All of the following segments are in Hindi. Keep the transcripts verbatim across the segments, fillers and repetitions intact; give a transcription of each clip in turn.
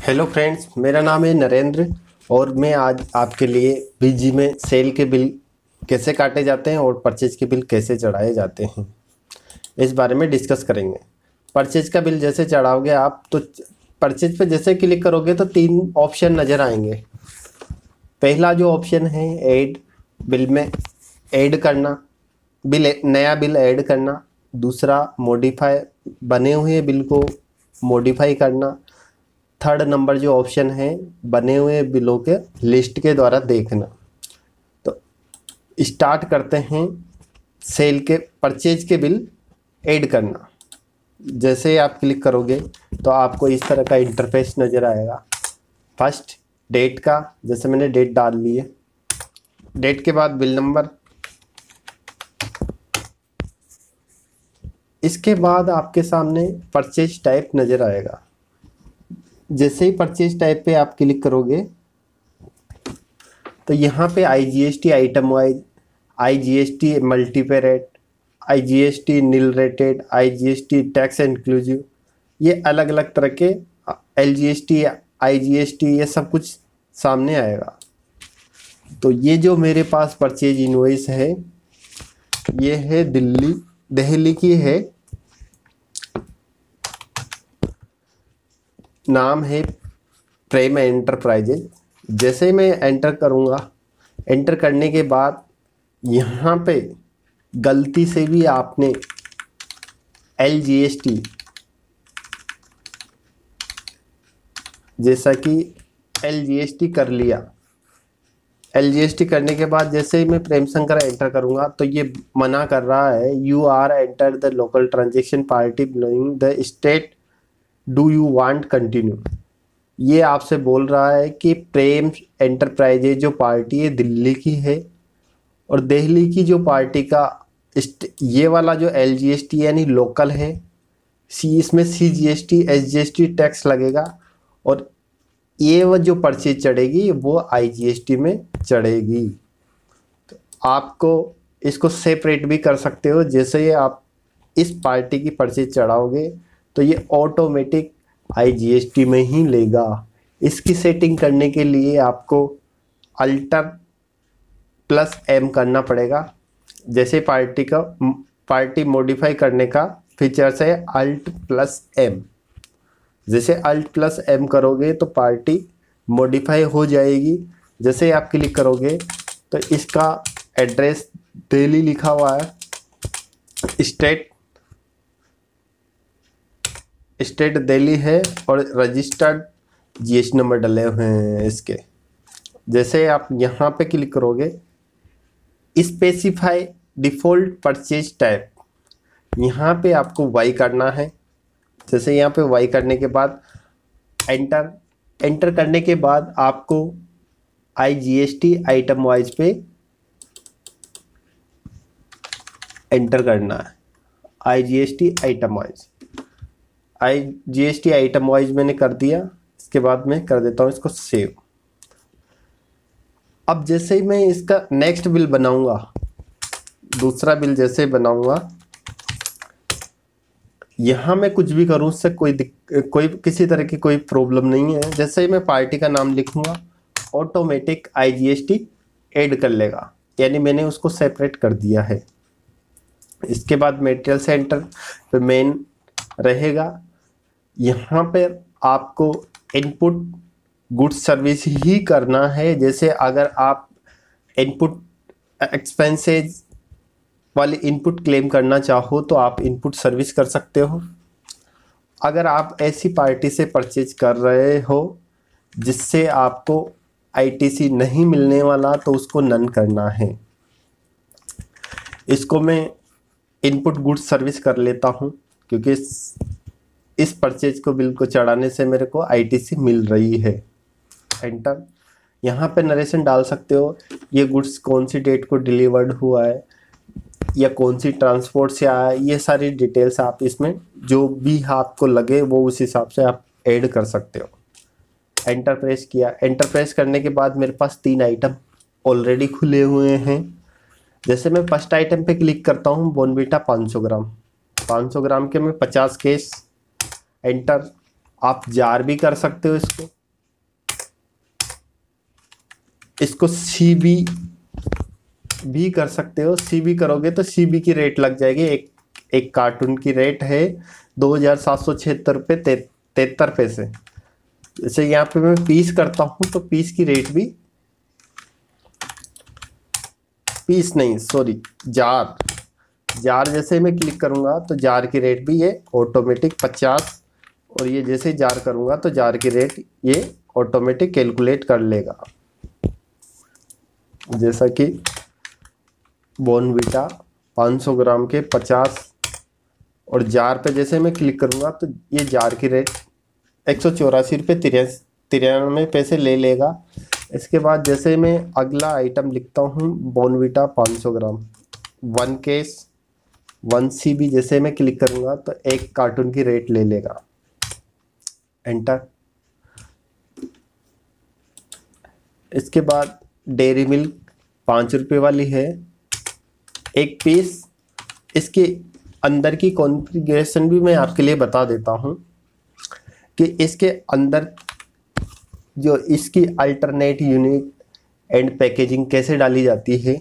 हेलो फ्रेंड्स, मेरा नाम है नरेंद्र और मैं आज आपके लिए बीजी में सेल के बिल कैसे काटे जाते हैं और परचेज के बिल कैसे चढ़ाए जाते हैं इस बारे में डिस्कस करेंगे। परचेज का बिल जैसे चढ़ाओगे आप तो परचेज पे जैसे क्लिक करोगे तो तीन ऑप्शन नज़र आएंगे। पहला जो ऑप्शन है ऐड, बिल में ऐड करना, बिल नया बिल ऐड करना। दूसरा मॉडिफाई, बने हुए बिल को मॉडिफाई करना। थर्ड नंबर जो ऑप्शन है बने हुए बिलों के लिस्ट के द्वारा देखना। तो स्टार्ट करते हैं सेल के परचेज के बिल ऐड करना। जैसे ही आप क्लिक करोगे तो आपको इस तरह का इंटरफेस नज़र आएगा। फर्स्ट डेट का, जैसे मैंने डेट डाल ली है, डेट के बाद बिल नंबर, इसके बाद आपके सामने परचेज टाइप नज़र आएगा। जैसे ही परचेज टाइप पे आप क्लिक करोगे तो यहाँ पे IGST item wise, IGST multiple rate, IGST nil rated, IGST tax inclusive, ये अलग अलग तरह के एलजीएसटी, आईजीएसटी, ये सब कुछ सामने आएगा। तो ये जो मेरे पास परचेज इनवॉइस है ये है दिल्ली दिल्ली की है, नाम है प्रेम एंटरप्राइजेज। जैसे ही मैं एंटर करूँगा, एंटर करने के बाद यहाँ पे गलती से भी आपने एल जी एस टी, जैसा कि एल जी एस टी कर लिया, एल जी एस टी करने के बाद जैसे ही मैं प्रेम शंकर एंटर करूँगा तो ये मना कर रहा है, you are enter the local transaction party belonging the state, do you want continue. ये आपसे बोल रहा है कि प्रेम एंटरप्राइजेज जो पार्टी है दिल्ली की है और दिल्ली की जो पार्टी का ये वाला जो एल जी एस टी यानी लोकल है, सी इसमें C G S T S G S T tax लगेगा और ये वो जो परचेज चढ़ेगी वो आई जी एस टी में चढ़ेगी। तो आपको इसको सेपरेट भी कर सकते हो। जैसे ही आप इस पार्टी की परचेज चढ़ाओगे तो ये automatic I G S T में ही लेगा। इसकी सेटिंग करने के लिए आपको अल्टर प्लस एम करना पड़ेगा। जैसे पार्टी का पार्टी मॉडिफाई करने का फीचर्स है अल्ट प्लस एम। जैसे अल्ट प्लस एम करोगे तो पार्टी मॉडिफाई हो जाएगी। जैसे आप क्लिक करोगे तो इसका एड्रेस दिल्ली लिखा हुआ है, स्टेट स्टेट दिल्ली है और रजिस्टर्ड जीएसटी नंबर डले हुए हैं इसके। जैसे आप यहाँ पे क्लिक करोगे, स्पेसिफाई डिफ़ॉल्ट परचेज टाइप, यहाँ पे आपको वाई करना है। जैसे यहाँ पे वाई करने के बाद एंटर, एंटर करने के बाद आपको आईजीएसटी आइटम वाइज पे एंटर करना है। IGST item wise, I G S T item wise मैंने कर दिया। इसके बाद मैं कर देता हूँ इसको सेव। अब जैसे ही मैं इसका नेक्स्ट बिल बनाऊंगा, दूसरा बिल जैसे बनाऊंगा, यहाँ मैं कुछ भी करूँ उससे कोई कोई किसी तरह की कोई प्रॉब्लम नहीं है। जैसे ही मैं पार्टी का नाम लिखूंगा automatic I G S T add कर लेगा, यानी मैंने उसको सेपरेट कर दिया है। इसके बाद मटेरियल सेंटर पे मेन रहेगा। यहाँ पर आपको इनपुट गुड्स सर्विस ही करना है। जैसे अगर आप इनपुट एक्सपेंसेस वाली इनपुट क्लेम करना चाहो तो आप इनपुट सर्विस कर सकते हो। अगर आप ऐसी पार्टी से परचेज कर रहे हो जिससे आपको आई टी सी नहीं मिलने वाला तो उसको नन करना है। इसको मैं इनपुट गुड्स सर्विस कर लेता हूँ क्योंकि इस, इस परचेज को बिल को चढ़ाने से मेरे को आई टी सी मिल रही है। एंटर, यहाँ पे नरेशन डाल सकते हो, ये गुड्स कौन सी डेट को डिलीवर्ड हुआ है या कौन सी ट्रांसपोर्ट से आया, ये सारी डिटेल्स आप इसमें जो भी आपको लगे वो उस हिसाब से आप ऐड कर सकते हो। एंटर प्रेस किया। एंटर प्रेस करने के बाद मेरे पास तीन आइटम ऑलरेडी खुले हुए हैं। जैसे मैं फर्स्ट आइटम पे क्लिक करता हूँ, बॉर्नवीटा पाँच सौ ग्राम, पाँच सौ ग्राम के मैं पचास केस, एंटर। आप जार भी कर सकते हो इसको इसको सीबी भी कर सकते हो। सीबी करोगे तो सीबी की रेट लग जाएगी। एक एक कार्टून की रेट है दो हजार सात सौ छिहत्तर रुपये तिहत्तर पैसे। जैसे यहाँ पे मैं पीस करता हूँ तो पीस की रेट भी, पीस नहीं सॉरी जार जार जैसे मैं क्लिक करूँगा तो जार की रेट भी ये ऑटोमेटिक पचास, और ये जैसे जार करूँगा तो जार की रेट ये ऑटोमेटिक कैलकुलेट कर लेगा। जैसा कि बॉर्नवीटा पाँच सौ ग्राम के पचास, और जार पे जैसे मैं क्लिक करूँगा तो ये जार की रेट एक सौ चौरासी रुपये तिरानवे पैसे ले लेगा। इसके बाद जैसे मैं अगला आइटम लिखता हूँ बॉर्नवीटा पाँच सौ gram one case one C B, जैसे मैं क्लिक करूँगा तो एक कार्टून की रेट ले लेगा। एंटर। इसके बाद डेयरी मिल्क पाँच रुपये वाली है एक पीस। इसके अंदर की कॉन्फ़िगरेशन भी मैं आपके लिए बता देता हूँ कि इसके अंदर जो इसकी अल्टरनेट यूनिट एंड पैकेजिंग कैसे डाली जाती है।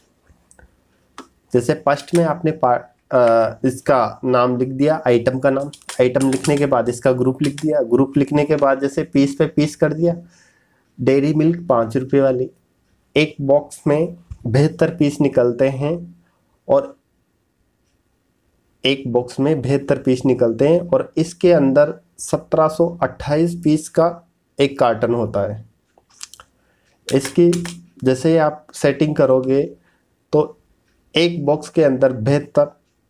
जैसे फर्स्ट में आपने पार्ट इसका नाम लिख दिया, आइटम का नाम, आइटम लिखने के बाद इसका ग्रुप लिख दिया, ग्रुप लिखने के बाद जैसे पीस पे पीस कर दिया। डेयरी मिल्क पाँच रुपये वाली, एक बॉक्स में बहत्तर पीस निकलते हैं और एक बॉक्स में बहत्तर पीस निकलते हैं और इसके अंदर सत्रह सौ अट्ठाईस पीस का एक कार्टन होता है। इसकी जैसे आप सेटिंग करोगे तो एक बॉक्स के अंदर बहत्तर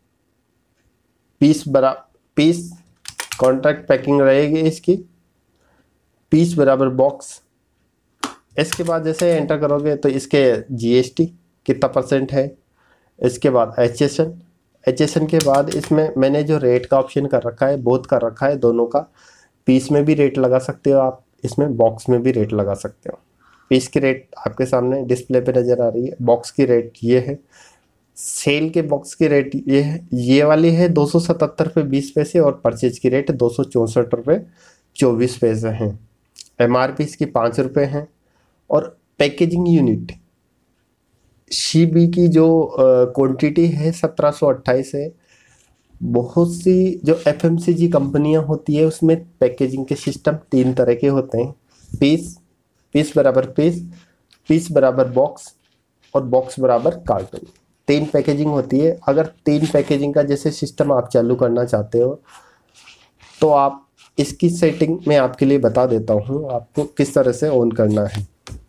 पीस बरा पीस कॉन्ट्रैक्ट पैकिंग रहेगी इसकी, पीस बराबर बॉक्स। इसके बाद जैसे एंटर करोगे तो इसके जीएसटी कितना परसेंट है। इसके बाद एचएसएन, एचएसएन के बाद इसमें मैंने जो रेट का ऑप्शन कर रखा है, बोथ कर रखा है दोनों का। पीस में भी रेट लगा सकते हो आप, इसमें बॉक्स में भी रेट लगा सकते हो। पीस की रेट आपके सामने डिस्प्ले पे नज़र आ रही है, बॉक्स की रेट ये है, सेल के बॉक्स की रेट ये है, ये वाली है दो सौ सतहत्तर रुपये बीस पैसे और परचेज की रेट दो सौ चौंसठ रुपये चौबीस पैसे हैं। एम आर पी इसकी पाँच रुपये हैं। और पैकेजिंग यूनिट शीबी की जो क्वांटिटी है सत्रह सौ अट्ठाईस है। बहुत सी जो एफएमसीजी कंपनियां होती है उसमें पैकेजिंग के सिस्टम तीन तरह के होते हैं, पीस, पीस बराबर पीस, पीस बराबर बॉक्स और बॉक्स बराबर कार्टून। तीन पैकेजिंग होती है। अगर तीन पैकेजिंग का जैसे सिस्टम आप चालू करना चाहते हो तो आप इसकी सेटिंग मैं आपके लिए बता देता हूँ आपको किस तरह से ऑन करना है।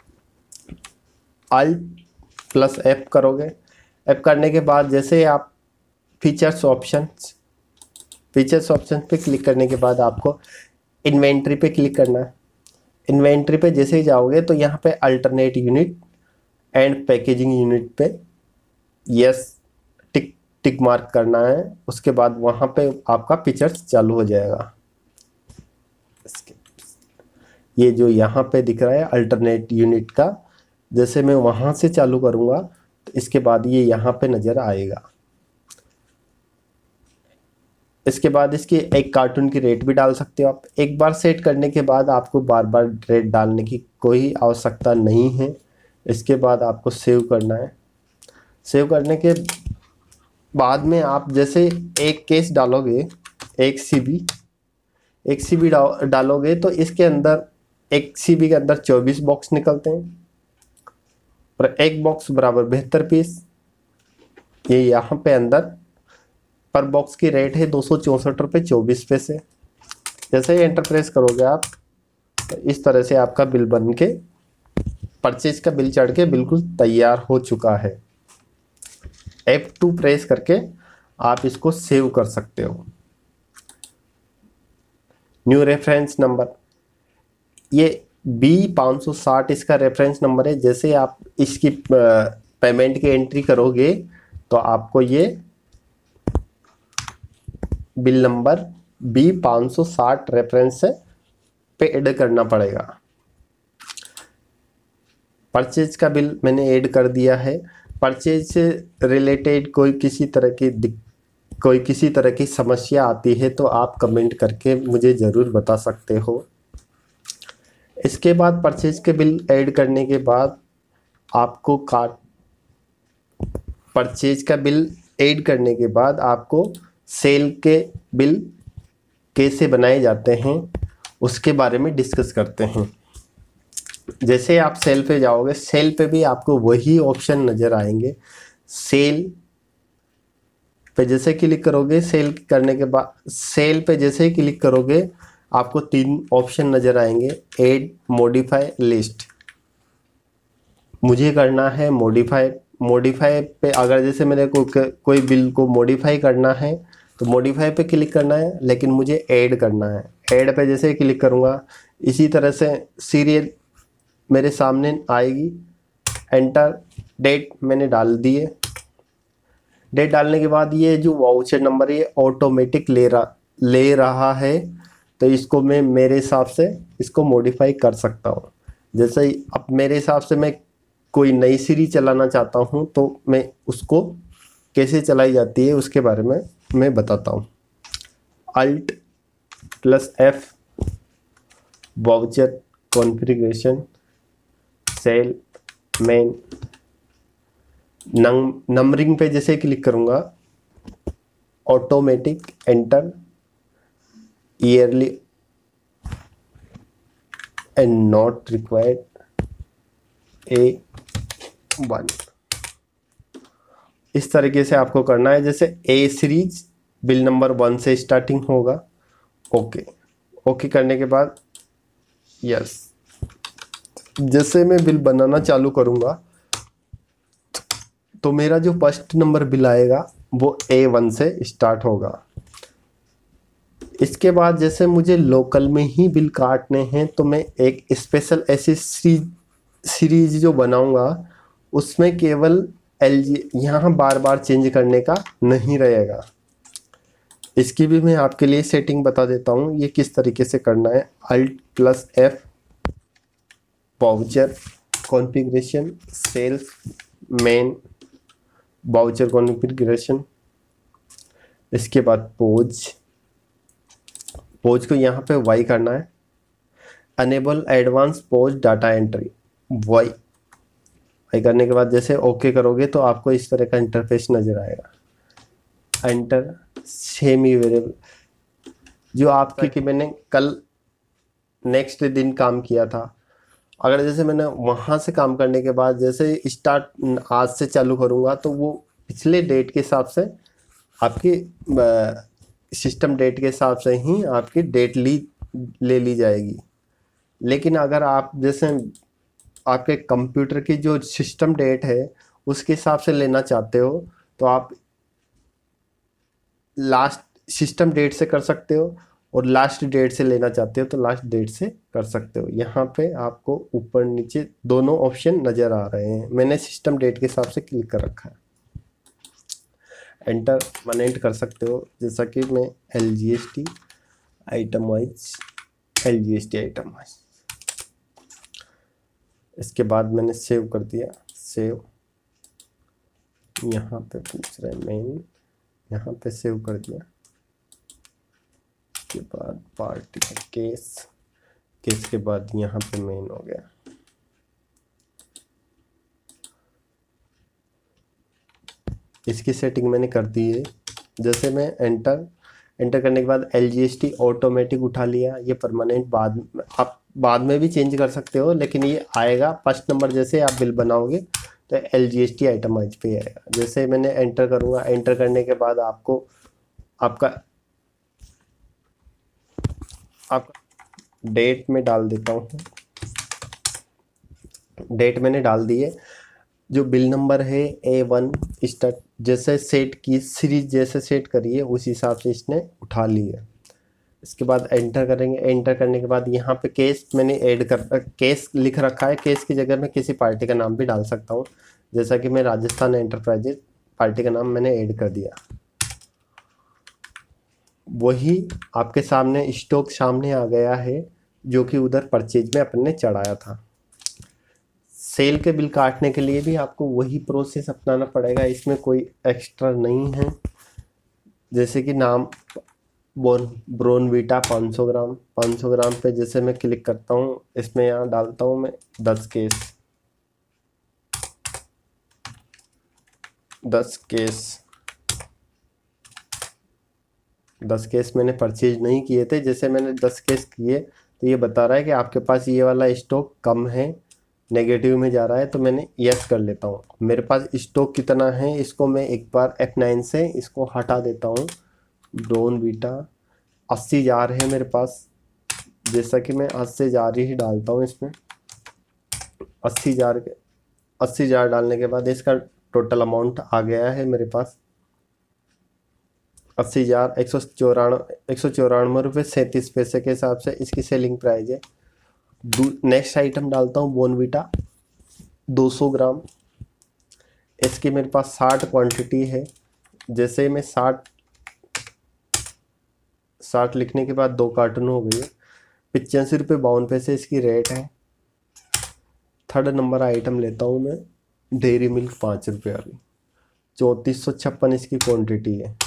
अल्ट प्लस एफ करोगे, एफ करने के बाद जैसे आप फीचर्स ऑप्शंस फीचर्स ऑप्शन पे क्लिक करने के बाद आपको इन्वेंट्री पे क्लिक करना है। इन्वेंट्री पे जैसे ही जाओगे तो यहाँ पे alternate unit and packaging unit पे यस टिक टिक मार्क करना है। उसके बाद वहाँ पे आपका फीचर्स चालू हो जाएगा। ये जो यहाँ पे दिख रहा है अल्टरनेट यूनिट का, जैसे मैं वहाँ से चालू करूँगा तो इसके बाद ये यहाँ पे नज़र आएगा। इसके बाद इसकी एक कार्टून की रेट भी डाल सकते हो आप। एक बार सेट करने के बाद आपको बार बार रेट डालने की कोई आवश्यकता नहीं है। इसके बाद आपको सेव करना है। सेव करने के बाद में आप जैसे एक केस डालोगे, एक सीबी एक सीबी डालोगे तो इसके अंदर एक सीबी के अंदर चौबीस बॉक्स निकलते हैं और एक बॉक्स बराबर बहत्तर पीस। ये यहाँ पे अंदर पर बॉक्स की रेट है दो सौ चौंसठ रुपये चौबीस पैसे। जैसे ही एंटर प्रेस करोगे आप तो इस तरह से आपका बिल बन के परचेज का बिल चढ़ के बिल्कुल तैयार हो चुका है। एफ टू प्रेस करके आप इसको सेव कर सकते हो। न्यू रेफरेंस नंबर, ये बी पाँच सौ साठ इसका रेफरेंस नंबर है। जैसे आप इसकी पेमेंट की एंट्री करोगे तो आपको ये बिल नंबर बी पाँच सौ साठ रेफरेंस से पे ऐड करना पड़ेगा। परचेज का बिल मैंने ऐड कर दिया है। परचेज से रिलेटेड कोई किसी तरह की कोई किसी तरह की समस्या आती है तो आप कमेंट करके मुझे ज़रूर बता सकते हो। इसके बाद परचेज के बिल ऐड करने के बाद आपको कार्ट परचेज का बिल ऐड करने के बाद आपको सेल के बिल कैसे बनाए जाते हैं उसके बारे में डिस्कस करते हैं। जैसे आप सेल पे जाओगे, सेल पे भी आपको वही ऑप्शन नज़र आएंगे। सेल पे जैसे क्लिक करोगे, सेल करने के बाद सेल पे जैसे ही क्लिक करोगे आपको तीन ऑप्शन नज़र आएंगे। Add, modify, list. मुझे करना है मॉडिफाई। मॉडिफाई पे अगर जैसे मेरे को कोई बिल को मॉडिफाई करना है तो मॉडिफाई पे क्लिक करना है, लेकिन मुझे ऐड करना है। ऐड पे जैसे ही क्लिक करूँगा इसी तरह से सीरियल मेरे सामने आएगी। एंटर डेट मैंने डाल दिए। डेट डालने के बाद ये जो वाउचर नंबर ये ऑटोमेटिक ले रहा ले रहा है, तो इसको मैं मेरे हिसाब से इसको मॉडिफाई कर सकता हूँ। जैसे ही अब मेरे हिसाब से मैं कोई नई सीरीज चलाना चाहता हूँ तो मैं उसको कैसे चलाई जाती है उसके बारे में मैं बताता हूँ। Alt plus F, voucher configuration, sale, main, numbering पे जैसे क्लिक करूँगा automatic, enter, yearly and not required, A one. इस तरीके से आपको करना है। जैसे A series bill number one से स्टार्टिंग होगा। ओके ओके करने के बाद यस, जैसे मैं बिल बनाना चालू करूँगा तो मेरा जो फर्स्ट नंबर बिल आएगा वो ए वन से स्टार्ट होगा। इसके बाद जैसे मुझे लोकल में ही बिल काटने हैं तो मैं एक स्पेशल ऐसी सीरीज जो बनाऊंगा उसमें केवल एल जी यहाँ बार बार चेंज करने का नहीं रहेगा। इसकी भी मैं आपके लिए सेटिंग बता देता हूँ ये किस तरीके से करना है। Alt plus F, voucher configuration, sales, main, voucher configuration. इसके बाद पोज पोज को यहाँ पे वाई करना है। Enable advance POS data entry, Y Y करने के बाद जैसे ओके करोगे तो आपको इस तरह का इंटरफेस नज़र आएगा। एंटर, सेमी वेरिएबल जो आपके कि मैंने कल नेक्स्ट दिन काम किया था, अगर जैसे मैंने वहाँ से काम करने के बाद जैसे स्टार्ट आज से चालू करूँगा तो वो पिछले डेट के हिसाब से आपकी सिस्टम डेट के हिसाब से ही आपकी डेट ली ले ली जाएगी। लेकिन अगर आप जैसे आपके कंप्यूटर की जो सिस्टम डेट है उसके हिसाब से लेना चाहते हो तो आप लास्ट सिस्टम डेट से कर सकते हो, और लास्ट डेट से लेना चाहते हो तो लास्ट डेट से कर सकते हो। यहाँ पे आपको ऊपर नीचे दोनों ऑप्शन नज़र आ रहे हैं। मैंने सिस्टम डेट के हिसाब से क्लिक कर रखा है। एंटर मनेंट कर सकते हो, जैसा कि मैं L G S T item wise L G S T item wise. इसके बाद मैंने सेव कर दिया। सेव यहाँ पे पूछ रहे मेन, यहाँ पे सेव कर दिया। के बाद पार्टी का केस, केस के बाद यहाँ पे मेन हो गया। इसकी सेटिंग मैंने कर दी है। जैसे मैं एंटर एंटर करने के बाद L G S T automatic उठा लिया। ये परमानेंट बाद में आप बाद में भी चेंज कर सकते हो, लेकिन ये आएगा फर्स्ट नंबर जैसे आप बिल बनाओगे तो L G S T item wise पे आएगा। जैसे मैंने एंटर करूँगा, एंटर करने के बाद आपको आपका आपका डेट में डाल देता हूँ। डेट मैंने डाल दी है। जो बिल नंबर है ए वन स्टार्ट जैसे सेट की सीरीज जैसे सेट करी है उस हिसाब से इसने उठा ली है। इसके बाद एंटर करेंगे। एंटर करने के बाद यहाँ पे केस मैंने ऐड कर केस लिख रखा है। केस की जगह मैं किसी पार्टी का नाम भी डाल सकता हूँ, जैसा कि मैं राजस्थान एंटरप्राइजेज पार्टी का नाम मैंने ऐड कर दिया। वही आपके सामने स्टॉक सामने आ गया है जो कि उधर परचेज में अपन ने चढ़ाया था। सेल के बिल काटने के लिए भी आपको वही प्रोसेस अपनाना पड़ेगा, इसमें कोई एक्स्ट्रा नहीं है। जैसे कि नाम बोन ब्रोनवीटा पाँच सौ ग्राम, पाँच सौ ग्राम पे जैसे मैं क्लिक करता हूँ, इसमें यहाँ डालता हूँ मैं दस केस, दस केस दस केस मैंने परचेज नहीं किए थे। जैसे मैंने दस केस किए तो ये बता रहा है कि आपके पास ये वाला स्टॉक कम है, नेगेटिव में जा रहा है, तो मैंने यस कर लेता हूँ। मेरे पास स्टॉक कितना है इसको मैं एक बार एफ नाइन से इसको हटा देता हूँ। ब्रोनवीटा अस्सी जार है मेरे पास, जैसा कि मैं अस्सी जार ही डालता हूँ इसमें। अस्सी जार के अस्सी जार डालने के बाद इसका टोटल अमाउंट आ गया है मेरे पास अस्सी हजार एक सौ चौरानवे एक सौ चौरानवे रुपये सैंतीस पैसे के हिसाब से इसकी सेलिंग प्राइस है। नेक्स्ट आइटम डालता हूँ बोनवीटा दो सौ ग्राम। इसकी मेरे पास साठ क्वांटिटी है। जैसे मैं साठ साठ लिखने के बाद दो कार्टन हो गई है, पचासी रुपये बावन पैसे इसकी रेट है। थर्ड नंबर आइटम लेता हूँ मैं डेयरी मिल्क पाँच रुपये वाली, चौंतीस सौ छप्पन इसकी क्वांटिटी है,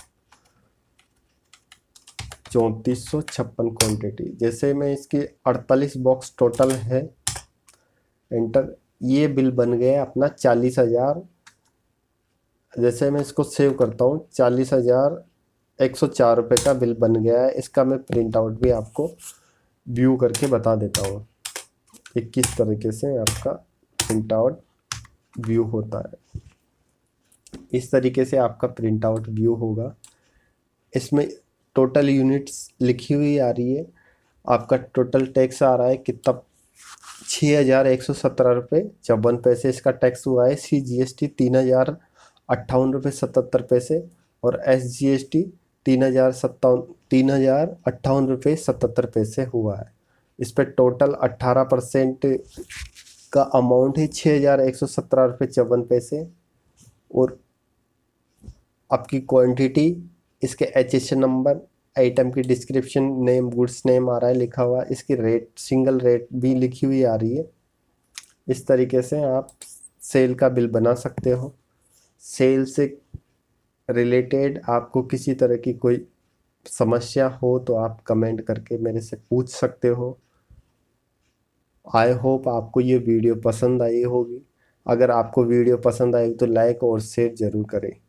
चौंतीस सौ छप्पन क्वान्टिटी। जैसे मैं इसकी अड़तालीस बॉक्स टोटल है, एंटर। ये बिल बन गया अपना चालीस हज़ार। जैसे मैं इसको सेव करता हूँ, चालीस हज़ार एक सौ चार रुपये का बिल बन गया है। इसका मैं प्रिंट आउट भी आपको व्यू करके बता देता हूँ कि किस तरीके से आपका प्रिंट आउट व्यू होता है। इस तरीके से आपका प्रिंट आउट व्यू होगा। इसमें टोटल यूनिट्स लिखी हुई आ रही है। आपका टोटल टैक्स आ रहा है कितना, छः हज़ार एक सौ सत्रह रुपये चौवन पैसे इसका टैक्स हुआ है। सी जी एस टी तीन हज़ार अट्ठावन रुपये सतहत्तर पैसे और एस जी एस टी तीन हज़ार सत्तावन तीन हज़ार अट्ठावन रुपये सतहत्तर पैसे हुआ है। इस पर टोटल अट्ठारह परसेंट का अमाउंट है छः हज़ार एक सौ सत्रह रुपये चौवन पैसे। और आपकी क्वांटिटी, इसके एच एस नंबर, आइटम की डिस्क्रिप्शन, नेम, गुड्स नेम आ रहा है लिखा हुआ, इसकी रेट, सिंगल रेट भी लिखी हुई आ रही है। इस तरीके से आप सेल का बिल बना सकते हो। सेल से रिलेटेड आपको किसी तरह की कोई समस्या हो तो आप कमेंट करके मेरे से पूछ सकते हो। आई होप आपको ये वीडियो पसंद आई होगी। अगर आपको वीडियो पसंद आई तो लाइक और शेयर ज़रूर करें।